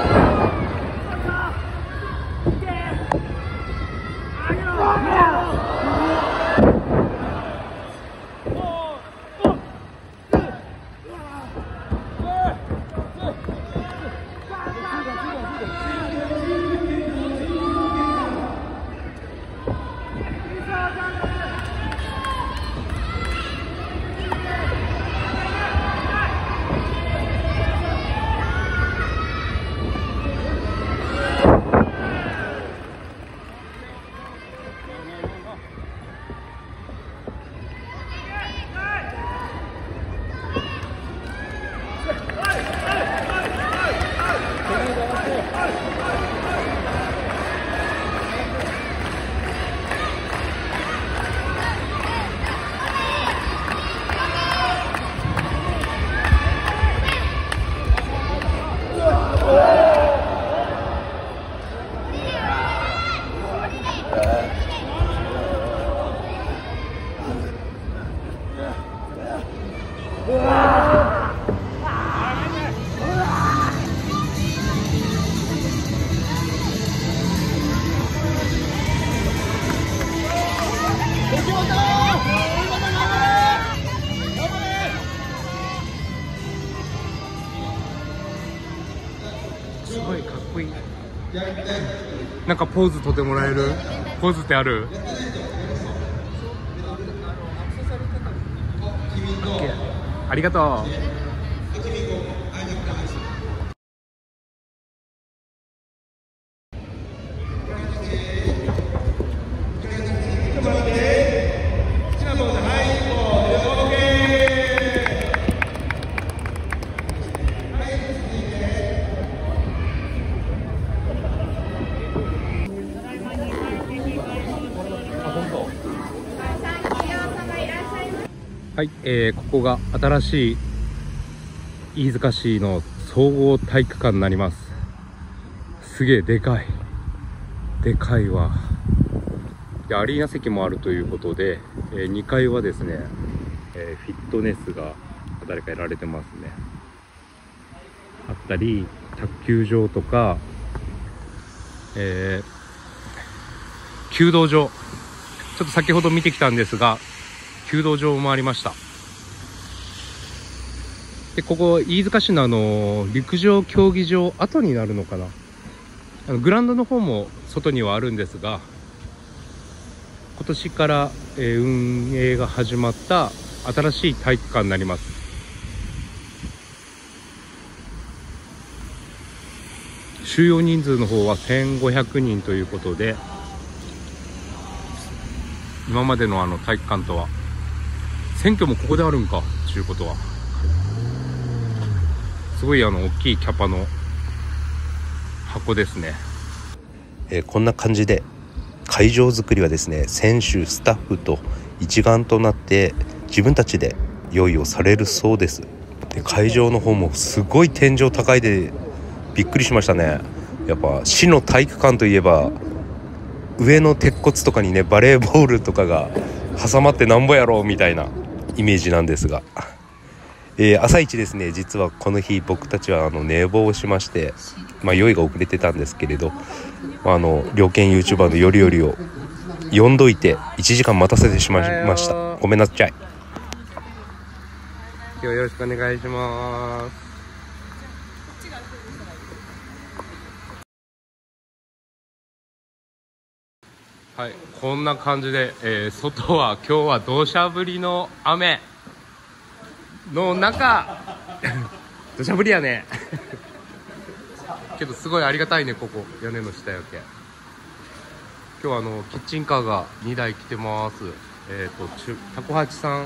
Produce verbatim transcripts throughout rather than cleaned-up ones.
すごいかっこいい。なんかポーズとってもらえる？ポーズってある？ありがとう。はい、えー、ここが新しい飯塚市の総合体育館になります。すげえでかい。でかいわ。で、アリーナ席もあるということで、えー、にかいはですね、えー、フィットネスが誰かやられてますね。あったり、卓球場とか、えー、弓道場。ちょっと先ほど見てきたんですが、弓道場もありました。で、ここ飯塚市のあの陸上競技場後になるのかな、あのグラウンドの方も外にはあるんですが、今年から、えー、運営が始まった新しい体育館になります。収容人数の方はせんごひゃくにんということで、今までのあの体育館とは、選挙もここであるんかということは、すごいあの大きいキャパの箱ですね。 えー、こんな感じで会場作りはですね、選手スタッフと一丸となって自分たちで用意をされるそうです。で、会場の方もすごい天井高いでびっくりしましたね。やっぱ市の体育館といえば上の鉄骨とかにね、バレーボールとかが挟まってなんぼやろうみたいなイメージなんですが、えー、朝一ですね、実はこの日僕たちはあの寝坊をしまして、まあ、用意が遅れてたんですけれど、あの猟犬 YouTuber のよりよりを呼んどいていちじかん待たせてしまいました。ごめんなさい。 今日はよろしくお願いします。はい、こんな感じで、えー、外は今日は土砂降りの雨の中土砂降りやねけどすごいありがたいね。ここ屋根の下やけ。今日はあのキッチンカーがにだい来てます。えっ、ー、とタコハチさん、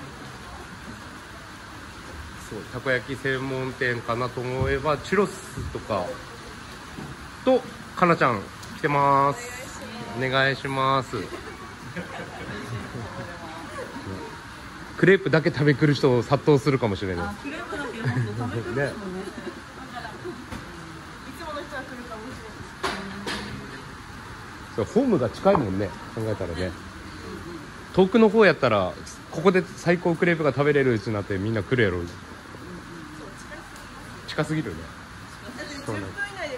そうたこ焼き専門店かなと思えばチュロスとかとかなちゃん来てます。お願いします。クレープだけ食べ来る人殺到するかもしれない。あ、クレープだけ食べ来る人もね。だからいつもの人は来るかもしれない。そう、ホームが近いもんね、考えたらね。遠くの方やったらここで最高クレープが食べれるうちになってみんな来るやろう。近すぎるね。そうね。じゅっぷん以内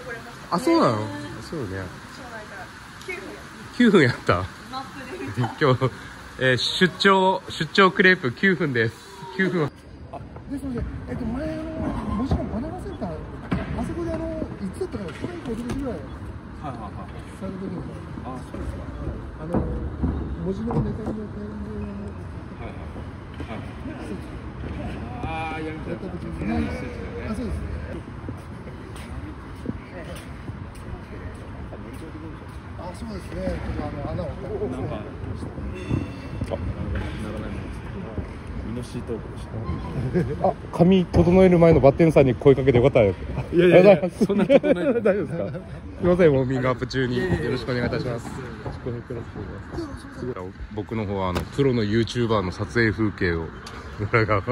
あ、そうなの？そうね。きゅうふんやった。今日、えー、出張出張クレープきゅうふんです。きゅうふん。 あ、ですので、えっと前あのもしもバナナセンター、あそこであのいつだったかな、去年か一昨年ぐらい。はいはいはい。されてるんで。あ、そうですか。あの文字のネタによって。はいはい。ああ、やった時にね。あ、そうです。あ、そうですね。ちょっとあの穴を。なんか。あ、ならないもの。ミノシートークでした。 あ、髪整える前のバッテンさんに声かけてよかったです。 いやいやいや、そんな整えて大丈夫ですか？すみません、ウォーミングアップ中によろしくお願いいたします。僕の方はあのプロの ユーチューバー の撮影風景を裏側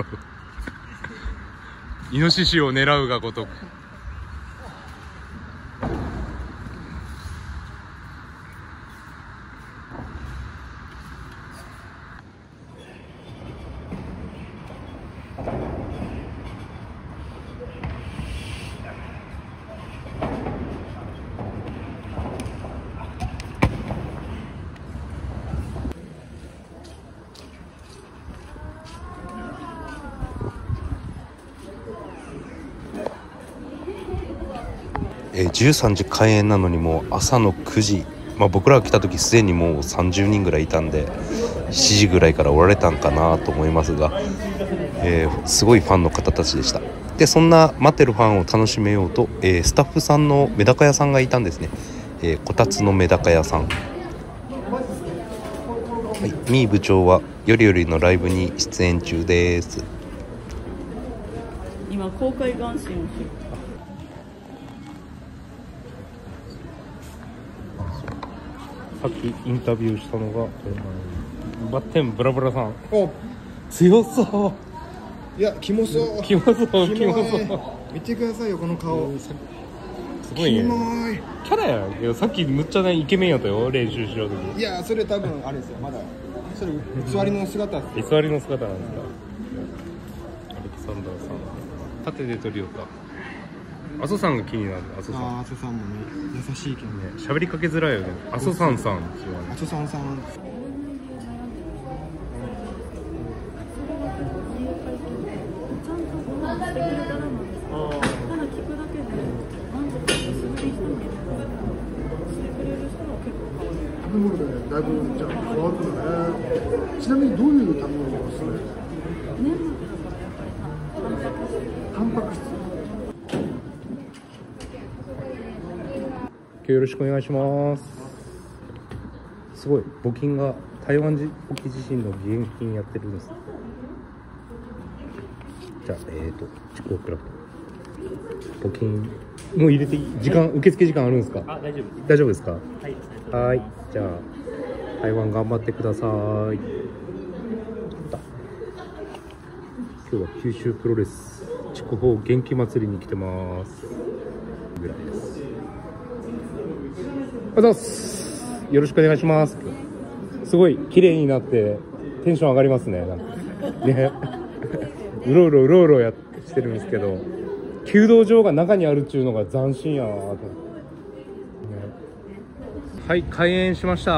イノシシを狙うがごとく。 えー、じゅうさんじ開演なのにもう朝のくじ、まあ、僕らが来た時すでにもうさんじゅうにんぐらいいたんでしちじぐらいからおられたんかなと思いますが、えー、すごいファンの方たちでした。でそんな待ってるファンを楽しめようと、えー、スタッフさんのメダカ屋さんがいたんですね、えー、こたつのメダカ屋さん、はい、ミー部長はよりよりのライブに出演中です。 今公開眼神をしてる。 さっきインタビューしたのがバッテンブラブラさん。お、強そう。 いや、キモそう。 キモそう、キモそう。 見てくださいよこの顔。 すごいね。 キモい。 キャラやん。いやさっきむっちゃねイケメンやったよ練習しようとき。 いや、それ多分あれですよ、まだそれ座りの姿です。 居座りの姿なんですか。アレキサンダーさん縦で撮りよった。阿蘇さんが気になる。阿蘇さん。 あ、阿蘇さんもね、優しいけどね。 喋りかけづらいよね。阿蘇さんさん。 阿蘇さんさん。食べ物でだいぶじゃあ変わるんだね。ちなみにどういう食べ物がおすすめ？タンパク質。 今日よろしくお願いします。すごい募金が台湾沖地震の義援金やってるんです。じゃあえーとチコクラフト募金もう入れていい時間、受付時間あるんですか？ あ、大丈夫。 大丈夫ですか？ はい。 はい、じゃあ台湾頑張ってください。今日は九州プロレス筑豊元気祭りに来てますぐらいです。おはようございます。よろしくお願いします。すごい綺麗になってテンション上がりますね。なんかねうろうろうろうろやしてるんですけど、弓道場が中にあるっていうのが斬新やなと、ね、はい、開演しました。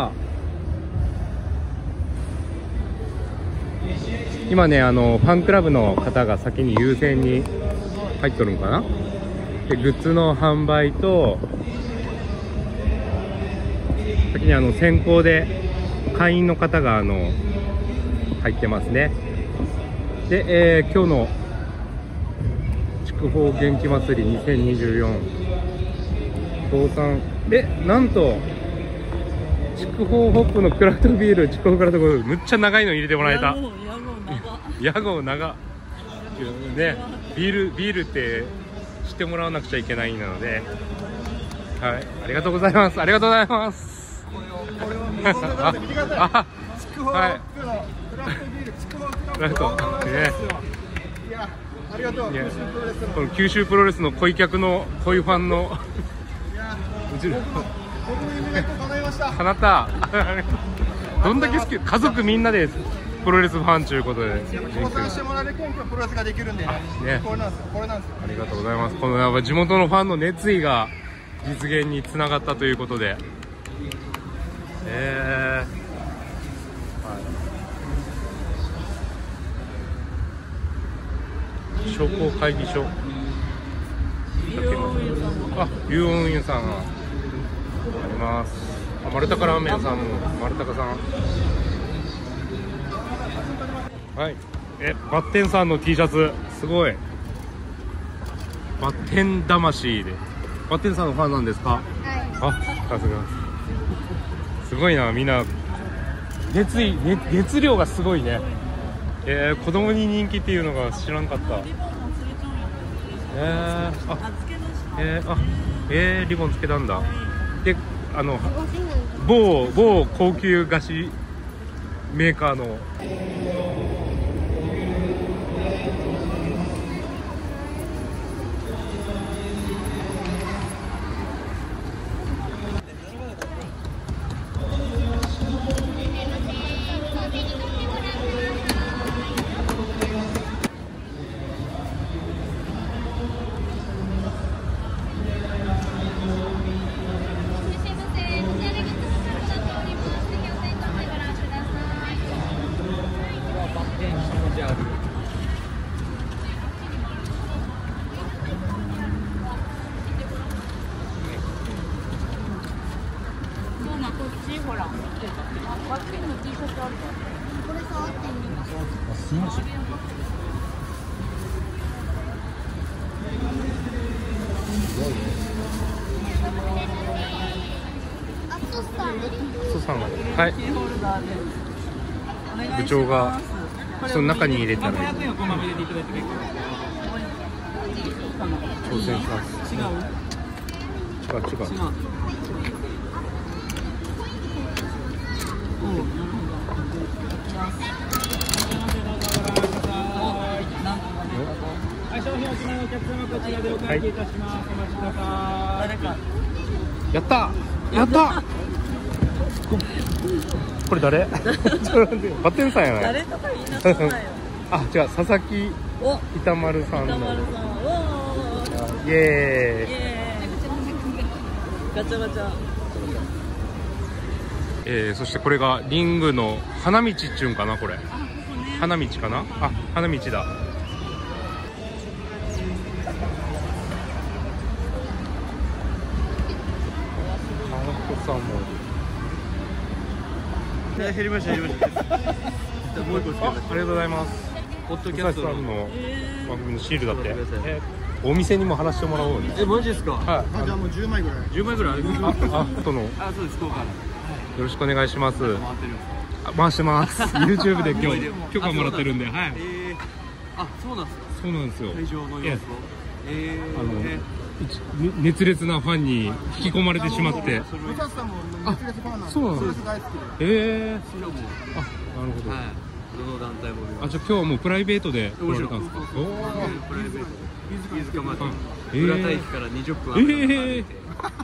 今ね、あのファンクラブの方が先に優先に入っとるのかな。でグッズの販売と先にあの先行で会員の方があの入ってますね。で、えー、今日の筑豊元気祭りにせんにじゅうよん倒産で、なんと筑豊ホップのクラフトビール、筑豊クラフトビールむっちゃ長いの入れてもらえた。屋号長ね、ビールビールって知ってもらわなくちゃいけないので、はい、ありがとうございます。ありがとうございます。これを見てください。筑豊ホップのクラフトビール、筑豊クラフトビール。いや、ありがとう。この九州プロレスの恋客の恋ファンのうちの僕の夢が叶いました。叶った。どんだけ好き、家族みんなでプロレスファンということで協賛してもらえる根拠プロレスができるんでね、これなんですよ、これなんですよ。ありがとうございます。このやっぱ地元のファンの熱意が実現につながったということで、えー、はい、商工会議所、あ、龍雲湯さんがあります。あ、丸高ラーメンさんも、丸高さん、はい、え、バッテンさんの T シャツすごい。バッテン魂で、バッテンさんのファンなんですか？はい。あ、さすがすごいな、みんな熱意、熱、熱量がすごいね。えー、子供に人気っていうのが知らんかった。えー、あ、えー、あ、えー、リボンつけたんだ。で、あの某某高級菓子メーカーのはい、部長がその中に入れたら挑戦します。違う違う違う。 商品お決まりのお客様、こちらでお会計いたします。お待ちください。 やったやったこれ誰？バッテンさんやない？ 誰とか言いなさいよ。 あ、違う、佐々木板丸さんの。 板丸さん、おー。 イエーイ。 ガチャガチャ。 えー、そしてこれがリングの花道っちゅうんかな、これ。花道かな？あ、花道だ。さんも減りました減りましたもう一個つけました。 ありがとうございます。 ポッドキャストさんの番組のシールだって、えー、お店にも話してもらおうね。 え、マジですか？はい。 あ、じゃあもうじゅうまいぐらい。 じゅうまいぐらいあります。 あ、あ、との。 あ、そうです。福岡。よろしくお願いします。 回ってる。 回してます。YouTube で今日許可もらってるんで、はい。 ええ。あ、そうなんですか。 そうなんですよ。 会場の様子を。ええ。 あの熱烈なファンに引き込まれてしまって。あ、そうなんです。ええ。あ、なるほど。 はい。どの団体も。 あ、じゃあ今日はもうプライベートで来られたんですか？おお。 プライベート。飯塚まで。浦田駅からにじゅっぷん。 ええ。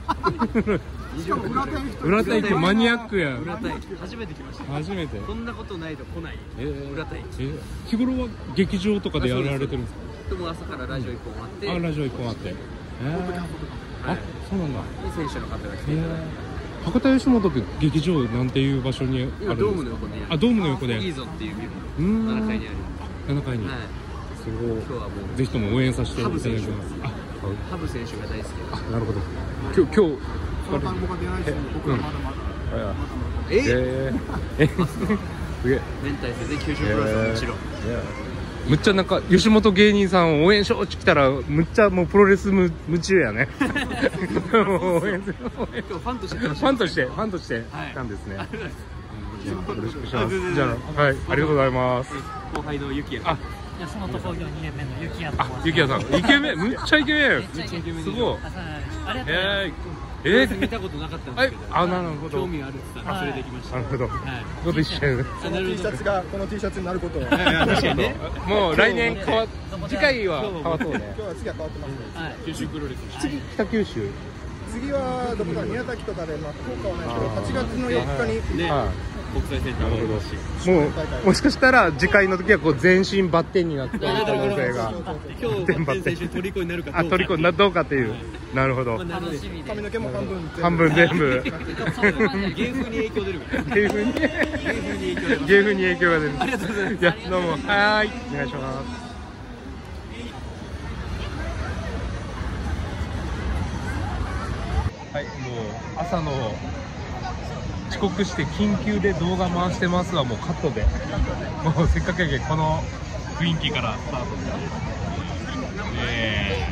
浦田駅マニアックや。 浦田駅初めて来ました。 初めて。 こんなことないと来ない。浦田駅。 日頃は劇場とかでやられてるんですか？ でも朝からラジオ一本あって。 あ、ラジオ一本あって。あ、そうなんだ。 いい選手の方が来て。 博多吉本って劇場なんていう場所にあるんですか？ ドームの横にある。 あ、ドームの横で。 いいぞっていうビル。ななかいにある。 ななかいに。すごい。今日はもうぜひとも応援させていただきます。 ハブ選手が大好きです。 あ、なるほど。今日今日。 その単語が出ないし、僕はまだまだ。 ええ。 え。すげえ。 明太子できゅうじゅうプラスもちろん。 むっちゃなんか吉本芸人さんを応援しようって来たらむっちゃもうプロレス夢中やね。応援する。ファンとしてファンとしてファンとして来たんですね。よろしくします。じゃあ、はい、ありがとうございます。 後輩のゆきや。 あ、吉本興業にねんめのゆきやと。 あ、ゆきやさん、イケメン、むっちゃイケメン。すごい。ええ。ええ。 見たことなかったんですけど。 あ、なるほど。 興味あるって言ったらそれできました。 なるほど。どうでしたよ。 この T シャツがこの T シャツになることを。 確かにね。 もう来年変わ、次回は変わそうね。 今日は次は変わってます。 はい。九州プロレス。 次北九州。 次はどこか宮崎とかで、まあ福岡はないけど、はちがつのよっかに。 ね。国際センターもあるし。 もうもしかしたら次回の時はこう全身バッテンになってる可能性が。 今日バッテン選手虜になるかどうか。 あ、虜になどうかという。 なるほど。 楽しみで。 髪の毛も半分半分全部。 芸風に影響出る。 芸風に。 芸風に影響出る。 芸風に影響が出る。 ありがとうございます。 いや、どうも、はーい、お願いします。はい、もう朝の遅刻して緊急で動画回してますはもうカットで、もうせっかくやけんこの雰囲気からスタートで。え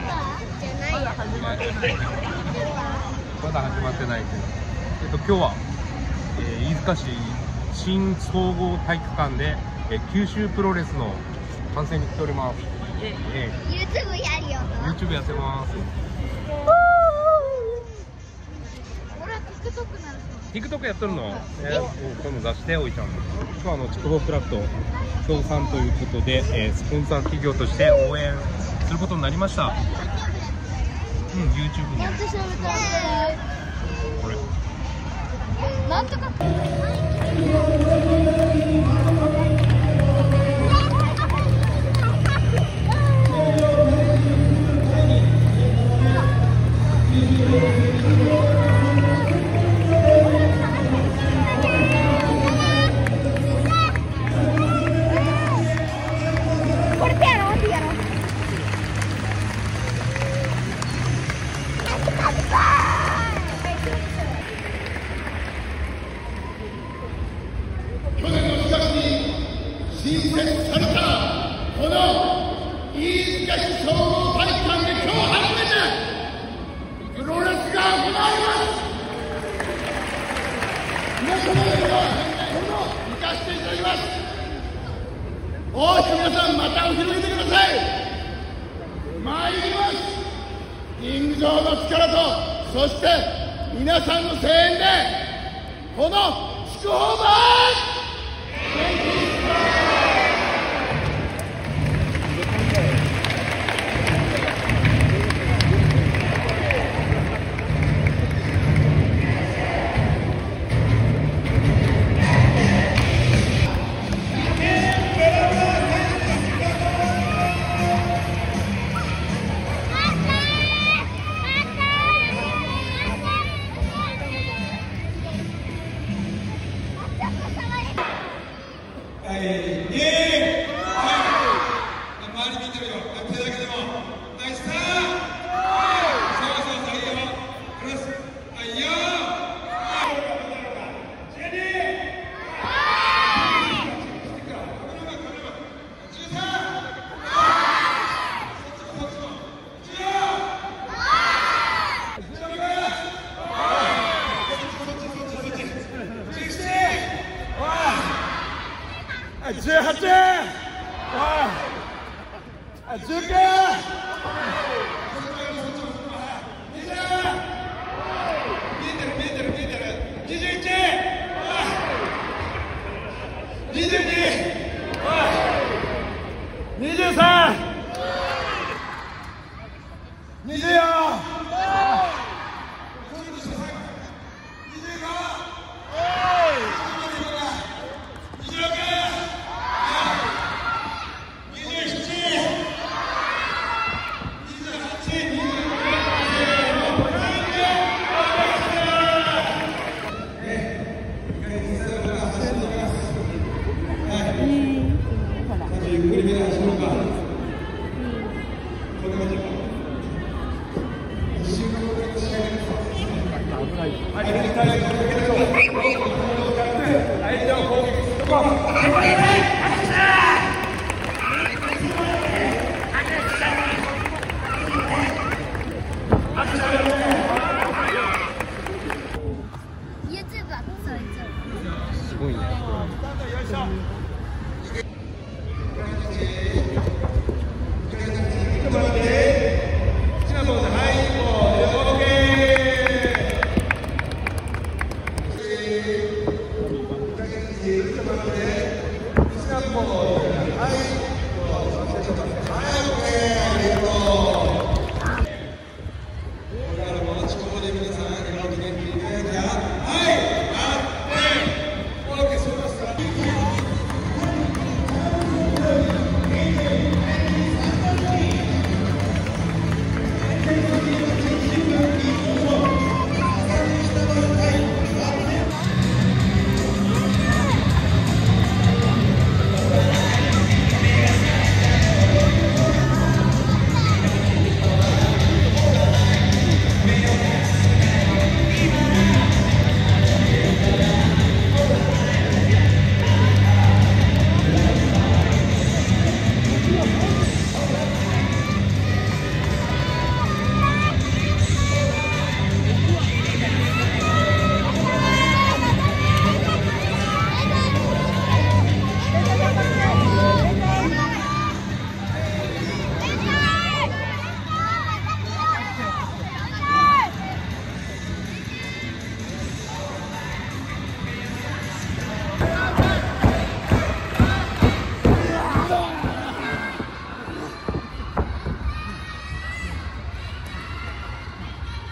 ー、まだ始まってないけど、えっと今日は、えー、飯塚市新総合体育館で、えー、九州プロレスの観戦に来ております。えー、 YouTube やるよ。 YouTube やってます。 俺は TikTok なる。 TikTok やっとるの？えー、今度出しておいちゃん。今日はあの筑豊クラフト協賛ということで、えー、スポンサー企業として応援することになりました。うん、YouTube に。 なんて調べたらこれ。 なんとか。これ手やろう、手やろう。 去年のしがつに新設されたこの飯塚市総合体育館で今日初めてプロレスが行われます。皆様のご返答を生かしていただきます。大きく皆さん股を広げてください。参ります。リング上の力とそして皆さんの声援でこの筑豊版じゅうはち、じゅうきゅう、にじゅういち、にじゅうに、にじゅうさん、にじゅうよん、 すごいね。 はい、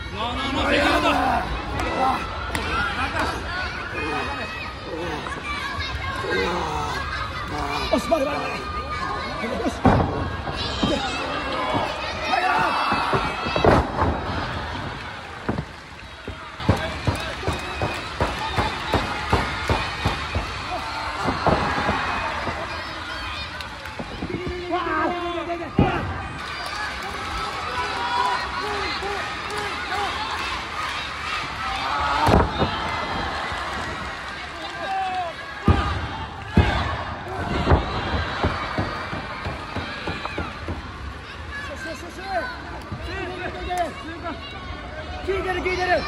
聞いてる聞いてる。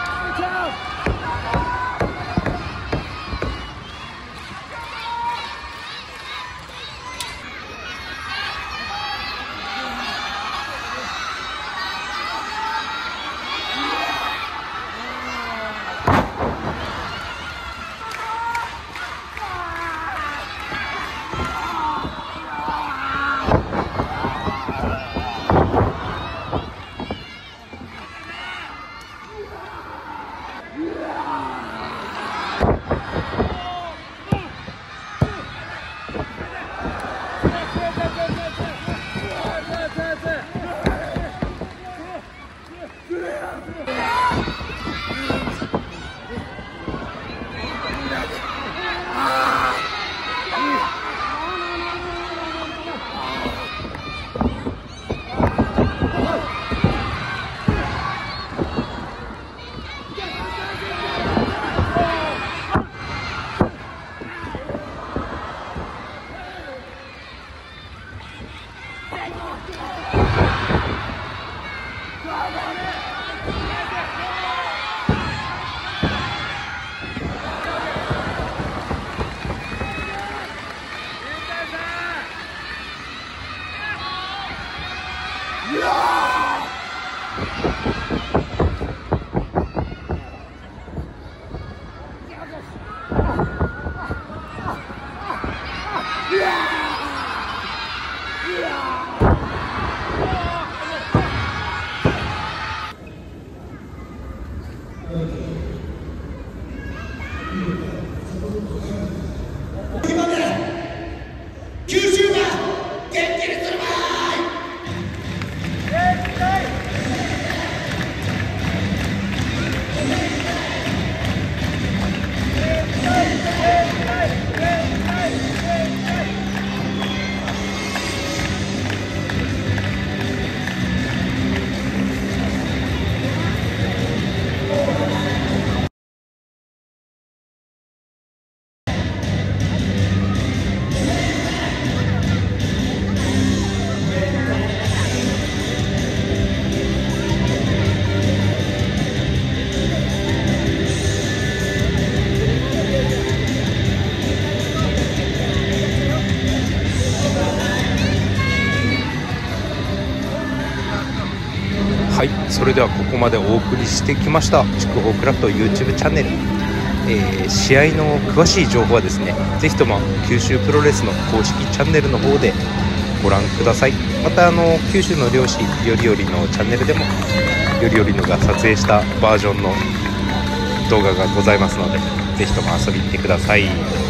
はい、それではここまでお送りしてきました筑豊クラフト YouTube チャンネル、えー、試合の詳しい情報はですね、ぜひとも九州プロレスの公式チャンネルの方でご覧ください。またあの九州の漁師よりよりのチャンネルでもよりよりのが撮影したバージョンの動画がございますので、ぜひとも遊びに来てください。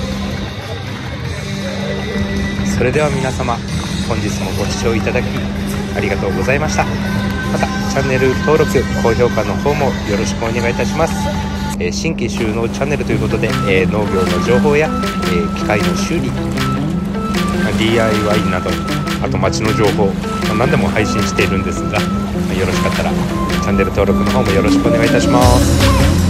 それでは皆様、本日もご視聴いただきありがとうございました。またチャンネル登録高評価の方もよろしくお願いいたします。えー、新規収納チャンネルということで、えー、農業の情報や、えー、機械の修理、 ディーアイワイ など、あと街の情報、まあ、何でも配信しているんですが、まあ、よろしかったらチャンネル登録の方もよろしくお願いいたします。